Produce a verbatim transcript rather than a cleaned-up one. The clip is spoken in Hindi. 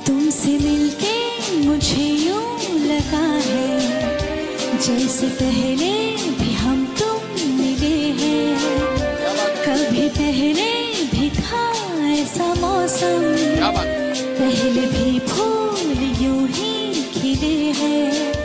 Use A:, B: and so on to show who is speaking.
A: तुमसे मिलके मुझे यूं लगा है जैसे पहले भी हम तुम मिले हैं। कभी पहले भी था ऐसा मौसम, पहले भी फूल यूं ही खिले हैं।